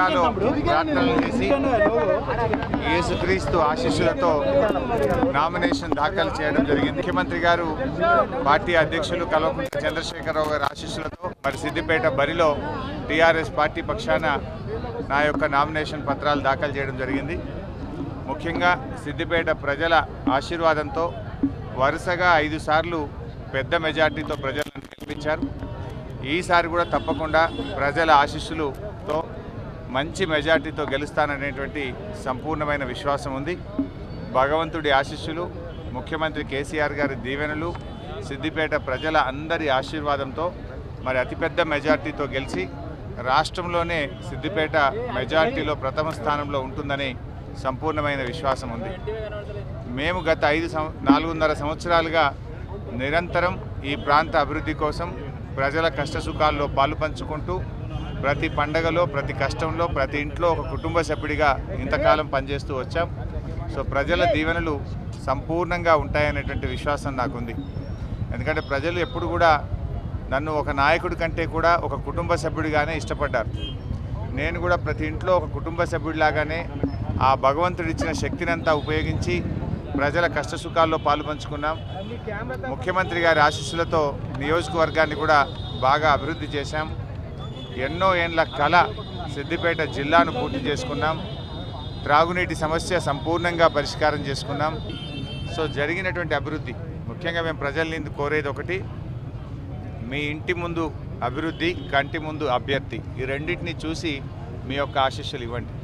దర్గాలో ప్రార్థనలు చేసి యేసుక్రీస్తు ఆశీస్సులతో నామినేషన్ దాఖలు చేయడం జరిగింది. ముఖ్యమంత్రి గారు, పార్టీ అధ్యక్షులు కల్వకుంట్ల చంద్రశేఖరరావు గారి ఆశీస్సులతో మరి సిద్దిపేట బరిలో టీఆర్ఎస్ పార్టీ పక్షాన నా యొక్క నామినేషన్ పత్రాలు దాఖలు చేయడం జరిగింది. ముఖ్యంగా సిద్దిపేట ప్రజల ఆశీర్వాదంతో వరుసగా 5 సార్లు పెద్ద మెజార్టీతో ప్రజలను గెలిపించారు. ఈసారి కూడా తప్పకుండా ప్రజల ఆశీస్సులతో మంచి మెజార్టీతో గెలుస్తాననేటువంటి సంపూర్ణమైన విశ్వాసం ఉంది. భగవంతుడి ఆశీస్సులు, ముఖ్యమంత్రి కేసీఆర్ గారి దీవెనలు, సిద్దిపేట ప్రజల అందరి ఆశీర్వాదంతో మరి అతిపెద్ద మెజార్టీతో గెలిచి రాష్ట్రంలోనే సిద్దిపేట మెజార్టీలో ప్రథమ స్థానంలో ఉంటుందని సంపూర్ణమైన విశ్వాసం ఉంది. మేము గత 4.5 సంవత్సరాలుగా నిరంతరం ఈ ప్రాంత అభివృద్ధి కోసం ప్రజల కష్టసుఖాల్లో పాలు పంచుకుంటూ ప్రతి పండగలో, ప్రతి కష్టంలో, ప్రతి ఇంట్లో ఒక కుటుంబ సభ్యుడిగా ఇంతకాలం పనిచేస్తూ వచ్చాం. సో ప్రజల దీవెనలు సంపూర్ణంగా ఉంటాయనేటువంటి విశ్వాసం నాకుంది. ఎందుకంటే ప్రజలు ఎప్పుడు కూడా నన్ను ఒక నాయకుడి కంటే కూడా ఒక కుటుంబ సభ్యుడిగానే ఇష్టపడ్డారు. నేను కూడా ప్రతి ఇంట్లో ఒక కుటుంబ సభ్యుడిలాగానే ఆ భగవంతుడిచ్చిన శక్తినంతా ఉపయోగించి ప్రజల కష్టసుఖాల్లో పాలు పంచుకున్నాం. ముఖ్యమంత్రి గారి ఆశీస్సులతో నియోజకవర్గాన్ని కూడా బాగా అభివృద్ధి చేశాం. ఎన్నో ఏండ్ల కళ సిద్దిపేట జిల్లాను పూర్తి చేసుకున్నాం. త్రాగునీటి సమస్య సంపూర్ణంగా పరిష్కారం చేసుకున్నాం. సో జరిగినటువంటి అభివృద్ధి, ముఖ్యంగా మేము ప్రజల్ని కోరేది ఒకటి, మీ ఇంటి ముందు అభివృద్ధి, కంటి ముందు అభ్యర్థి, ఈ రెండింటిని చూసి మీ యొక్క ఆశీస్సులు ఇవ్వండి.